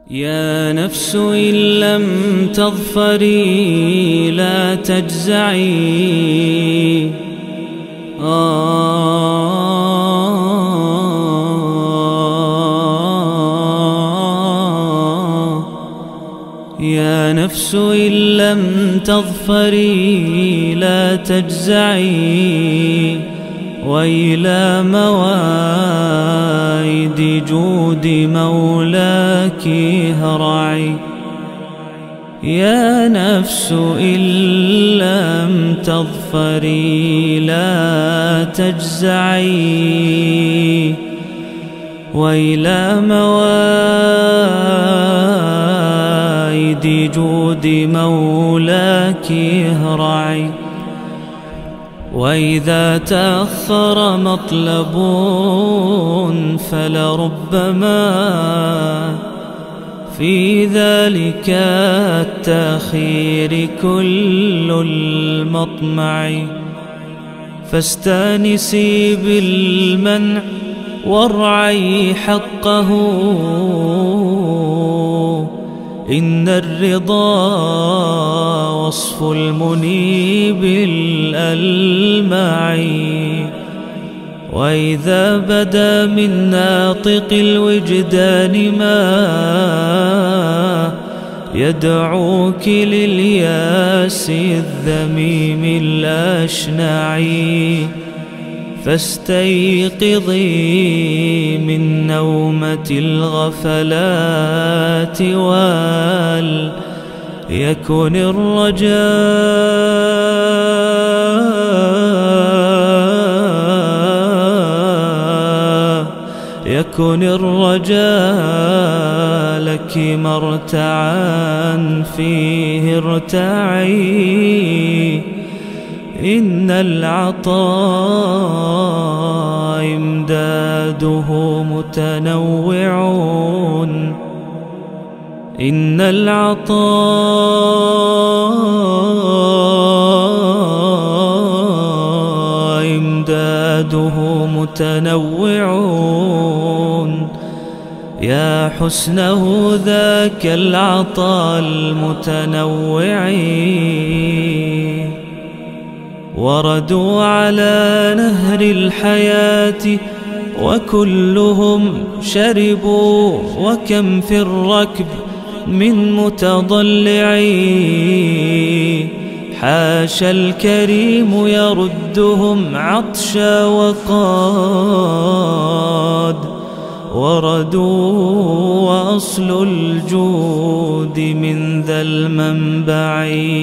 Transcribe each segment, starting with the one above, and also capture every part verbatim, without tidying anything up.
يا نفس إن لم تظفري لا تجزعي. آه يا نفس إن لم تظفري لا تجزعي، وإلى موائد جود مولاك هرعي. يا نفس إن لم تظفري لا تجزعي، وإلى موائد جود مولاك هرعي. وإذا تأخر مطلب فلربما في ذلك التأخير كل المطمع. فاستانسي بالمنع وارعي حقه، إن الرضا وصف المنيب الألمع. وإذا بدا من ناطق الوجدان ما يدعوك للياس الذميم الأشنع، فاستيقظي من نومة الغفلات وليكن الرجاء يكن الرجاء لك مرتعا فيه ارتعي. إن العطاء إمداده متنوع، إن العطاء إمداده متنوع. يا حسنه ذاك العطاء المتنوع. وردوا على نهر الحياة وكلهم شربوا، وكم في الركب من متضلع. حاشا الكريم يردهم عطشا وقاد وردوا. وأصل الجود من ذا المنبع،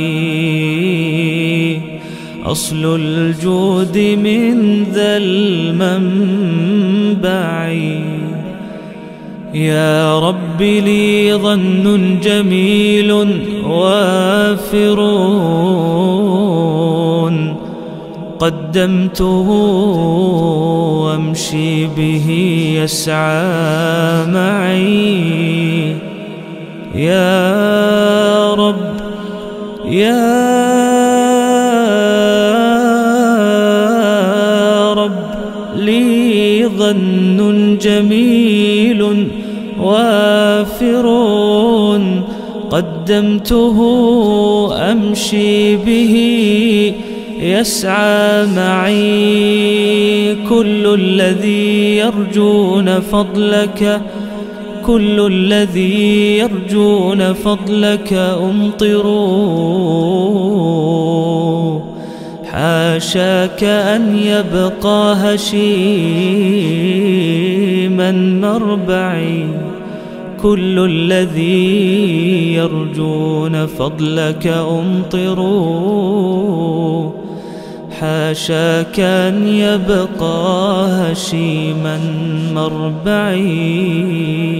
أصل الجود من ذا المنبع. يا رب لي ظن جميل وافر، قدمته وامشي به يسعى معي. يا رب يا لي ظن جميل وافر، قدمته أمشي به يسعى معي. كل الذي يرجون فضلك كل الذي يرجون فضلك أمطروا. حاشاك أن يبقى هشيما مربعي. كل الذي يرجون فضلك أمطروا. حاشاك أن يبقى هشيما مربعي.